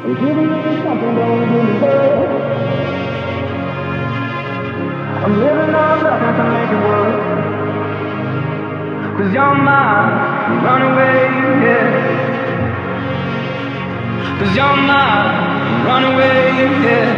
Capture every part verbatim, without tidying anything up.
giving me something, don't give me hurt. I'm living on nothing to make it work. Cause you're my runaway, yeah. Cause you're my runaway, yeah.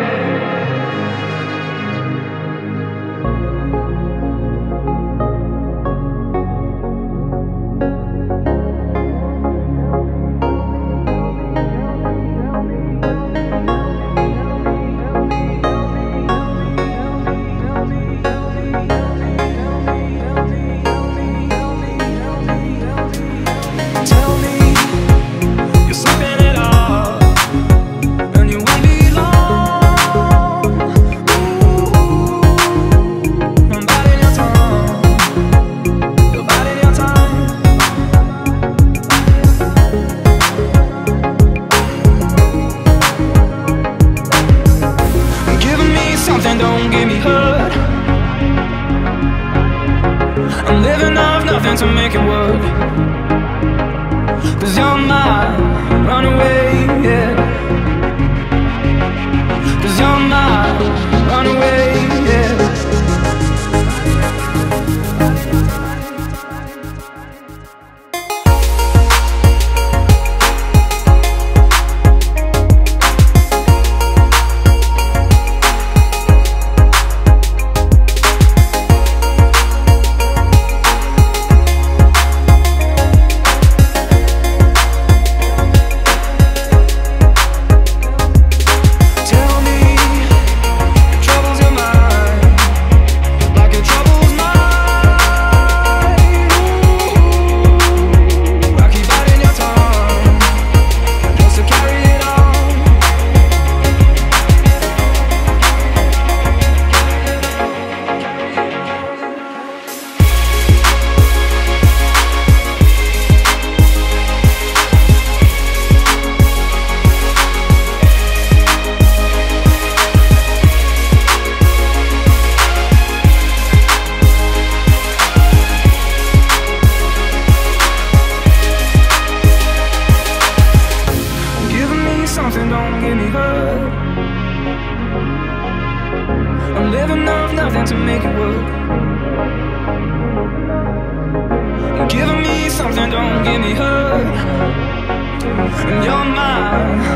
To make it work. Cause you're my runaway, yeah. Cause you're my runaway, yeah. To make it work. Giving me something, don't get me hurt. And you're mine.